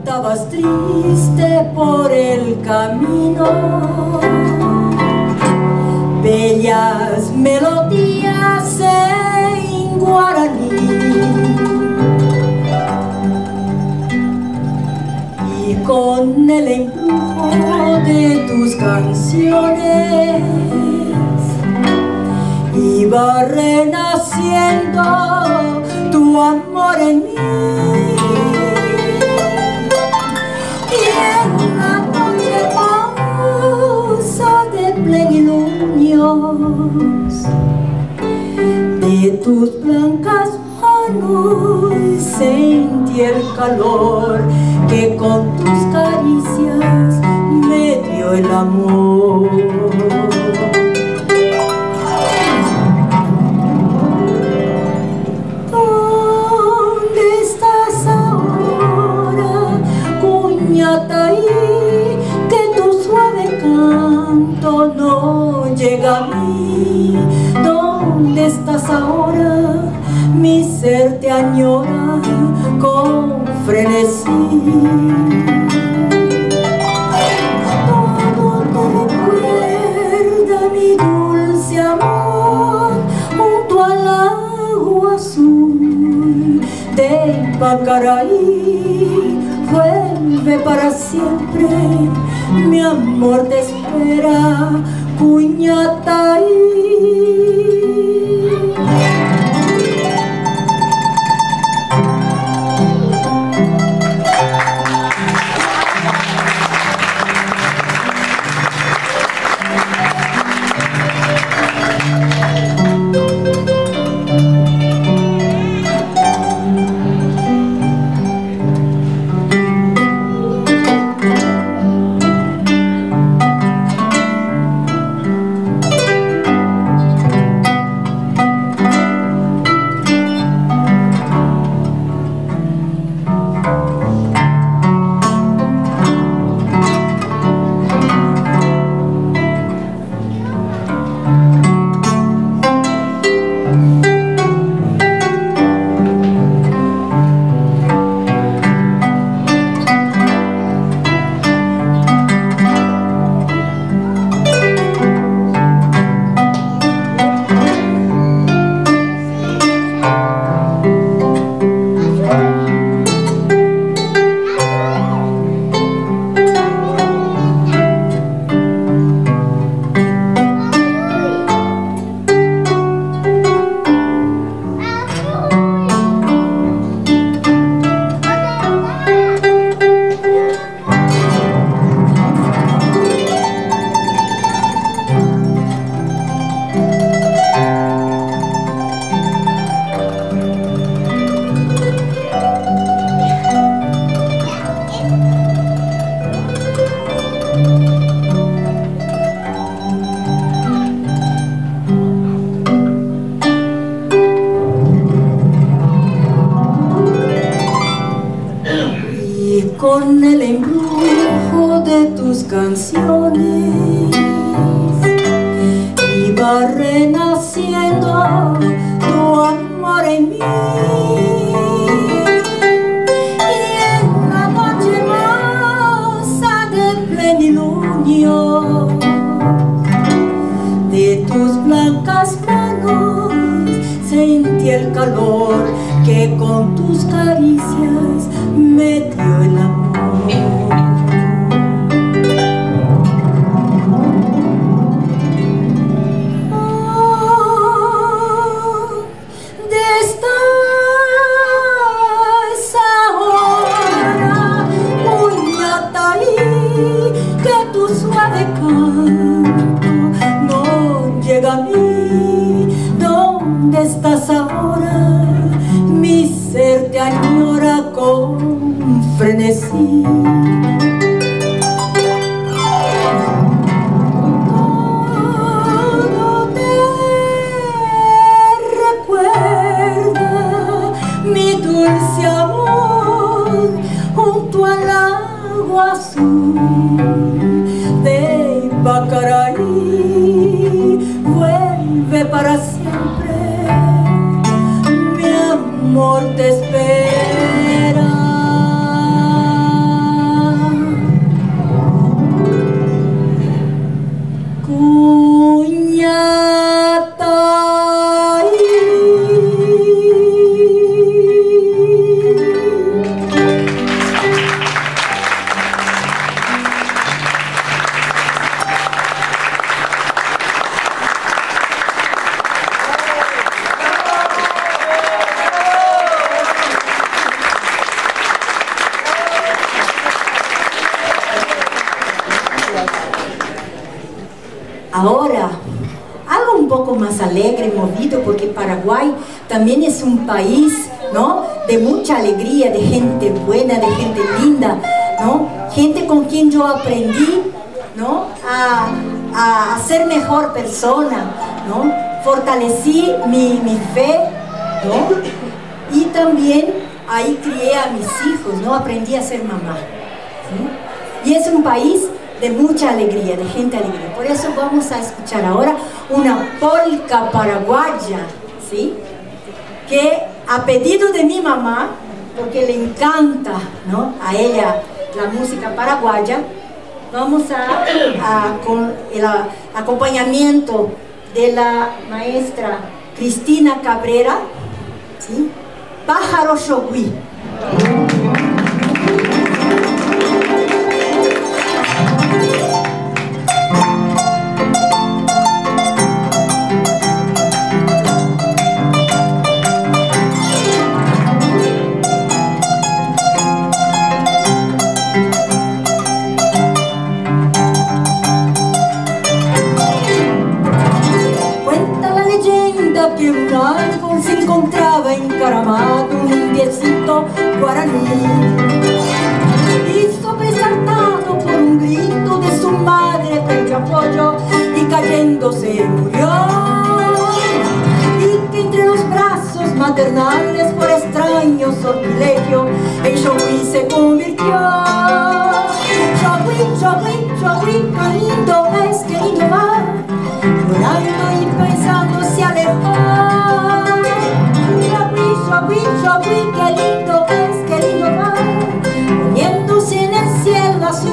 cantabas triste por el camino, bellas melodías en guaraní, y con el embrujo de tus canciones iba renaciendo tu amor en mí. Y en la noche hermosa de plenilunios de tus blancas manos sentí el calor que con tus caricias me dio el amor. Que tu suave canto no llega a mí. ¿Dónde estás ahora? Mi ser te añora con frenesí. Todo te recuerda mi dulce amor junto al agua azul de Pacaraí. Vuelve para siempre, mi amor te espera, Cuñataí. Con el embrujo de tus canciones iba renaciendo tu amor en mí. Y en la noche hermosa de plenilunio de tus blancas manos sentí el calor que con tus caricias me dio el amor. ¿Dónde estás ahora, Cuñataí? Que tu suave canto no llega a mí. ¿Dónde estás ahora? Mi ser te añora con frenesí. Todo te recuerda mi dulce amor junto al agua azul de Pacaraí. Vuelve para siempre, mi amor te espera. Ahora, algo un poco más alegre, movido, porque Paraguay también es un país, ¿no?, de mucha alegría, de gente buena, de gente linda, ¿no? Gente con quien yo aprendí, ¿no?, a ser mejor persona, ¿no? Fortalecí mi fe, ¿no? Y también ahí crié a mis hijos, ¿no? Aprendí a ser mamá, ¿sí? Y es un país de mucha alegría, de gente alegre. Por eso vamos a escuchar ahora una polca paraguaya, ¿sí?, que a pedido de mi mamá, porque le encanta, ¿no?, a ella la música paraguaya, vamos con el acompañamiento de la maestra Cristina Cabrera, ¿sí?, Pájaro Xogüí. Que un árbol se encontraba encaramado un indiecito guaraní, y sobresaltado por un grito de su madre perdió apoyo y cayéndose murió, y que entre los brazos maternales por extraño sortilegio en Xogüí se convirtió. Xogüí, Xogüí, Xogüí, qué lindo es, qué lindo va, llorando y pensando se alejó. Xogüí, Xogüí, Xogüí, qué lindo es, qué lindo va, poniéndose en el cielo azul.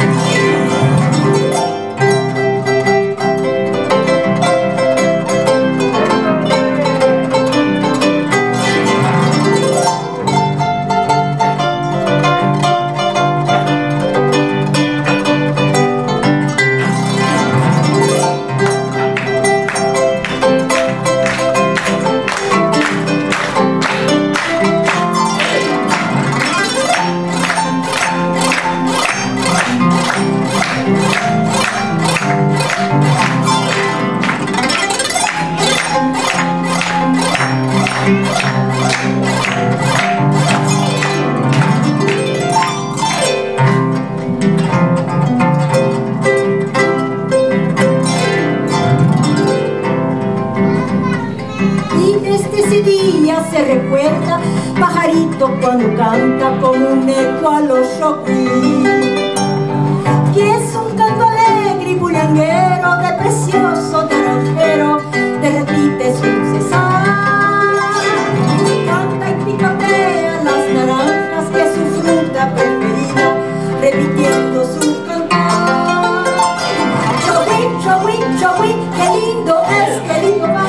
Se recuerda pajarito cuando canta con un eco a los Xogüí, que es un canto alegre y bullanguero, de precioso, de ranchero, de repite sin cesar. Canta y picotea las naranjas, que es su fruta preferida, repitiendo su cantar. Xogüí, Xogüí, Xogüí, qué lindo es, qué lindo va,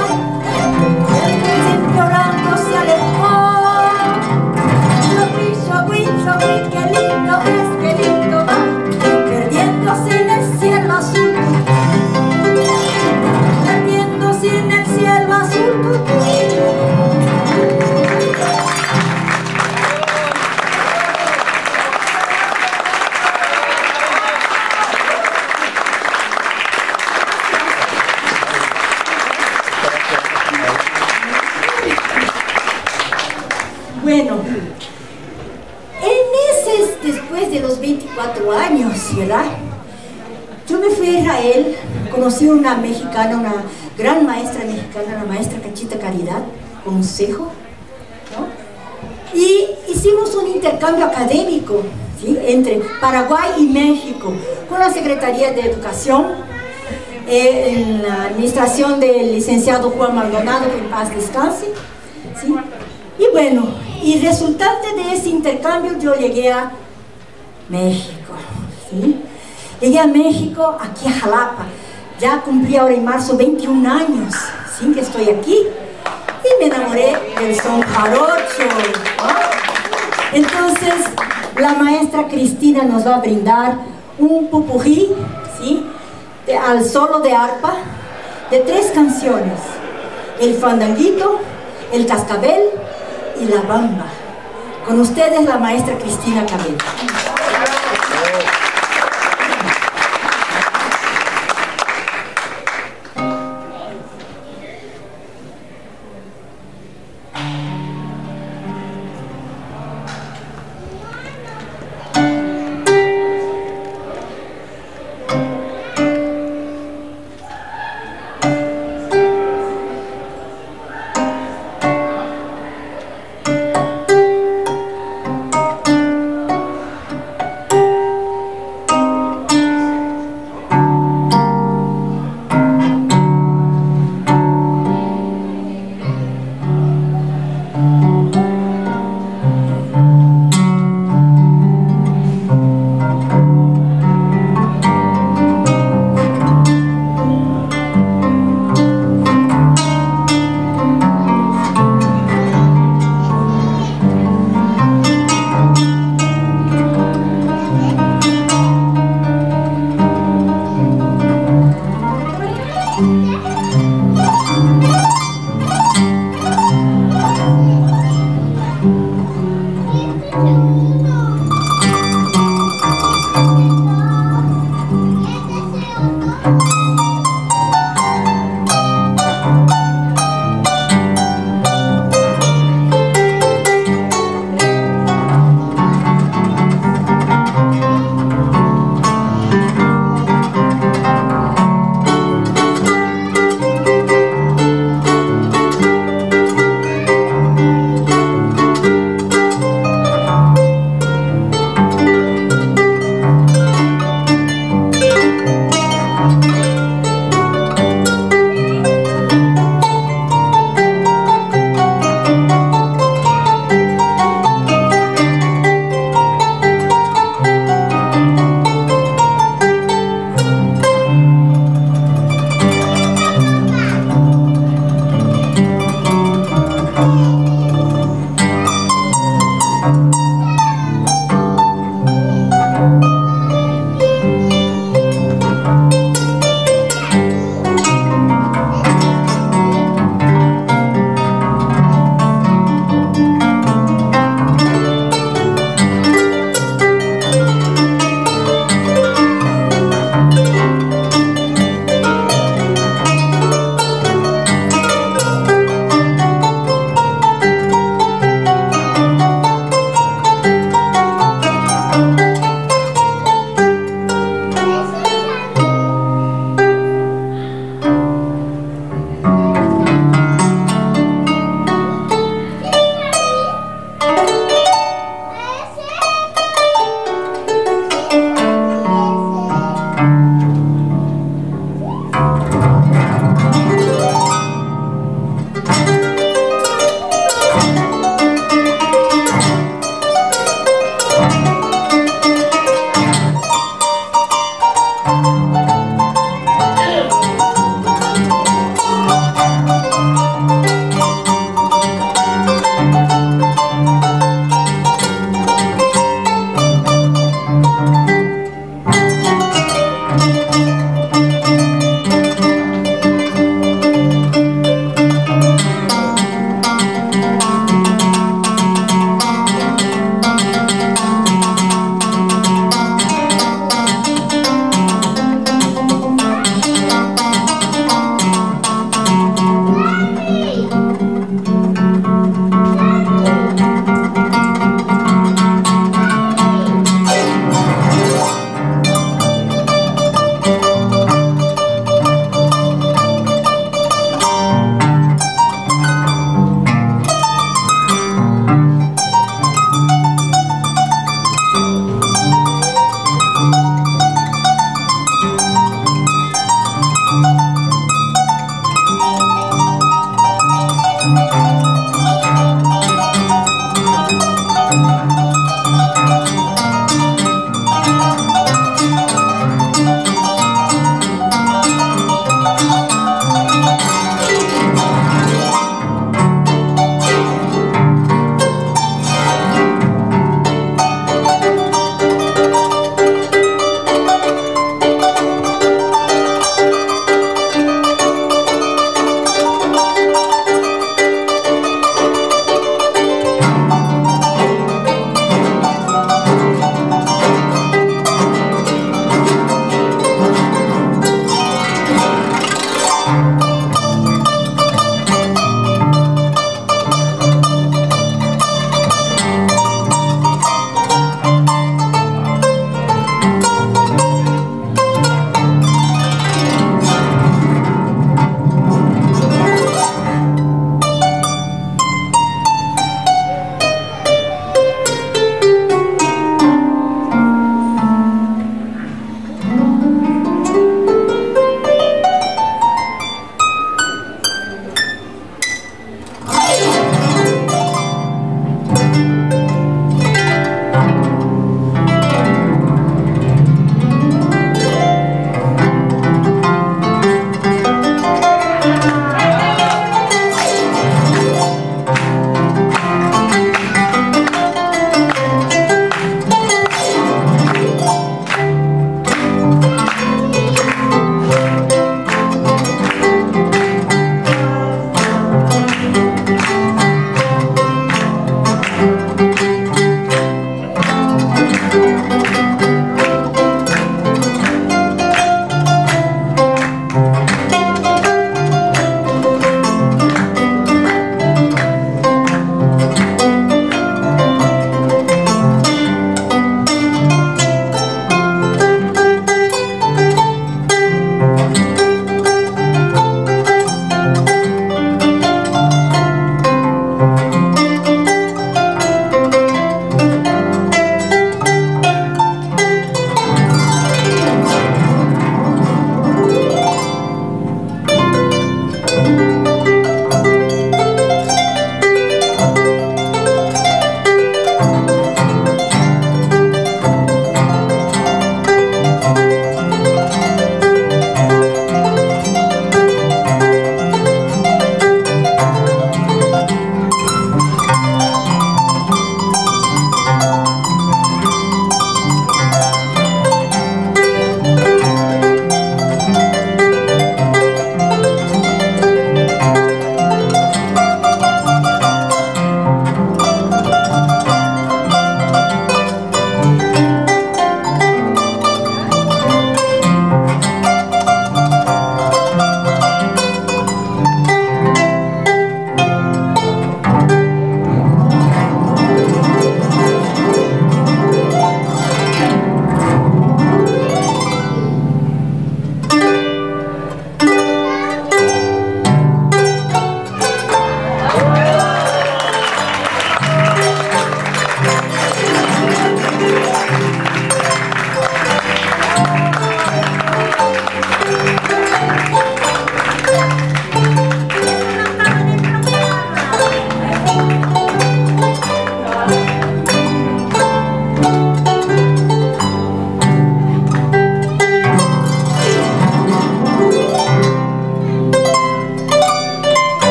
llorando se alejó. Xogüí, Xogüí, Xogüí, qué lindo es, qué lindo va, perdiéndose en el cielo azul, perdiéndose en el cielo azul. Bueno, después de los 24 años, ¿verdad?, yo me fui a Israel, conocí a una mexicana, una gran maestra mexicana, la maestra Cachita Caridad Consejo, ¿no?, y hicimos un intercambio académico, ¿sí?, entre Paraguay y México, con la Secretaría de Educación, en la administración del licenciado Juan Maldonado, que en paz descanse, ¿sí? Y bueno, y resultante de ese intercambio yo llegué a México, ¿sí? Llegué a México, aquí a Jalapa, ya cumplí ahora en marzo 21 años, ¿sí?, que estoy aquí, y me enamoré del son jarocho, ¿no? Entonces, la maestra Cristina nos va a brindar un popurrí, ¿sí?, al solo de arpa, de 3 canciones: el fandanguito, el cascabel y la bamba. Con ustedes la maestra Cristina Cabrera.